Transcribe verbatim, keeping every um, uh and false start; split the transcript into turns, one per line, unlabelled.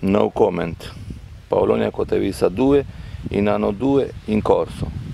No comment. Paolonia Cotevisa due in anno due in corso.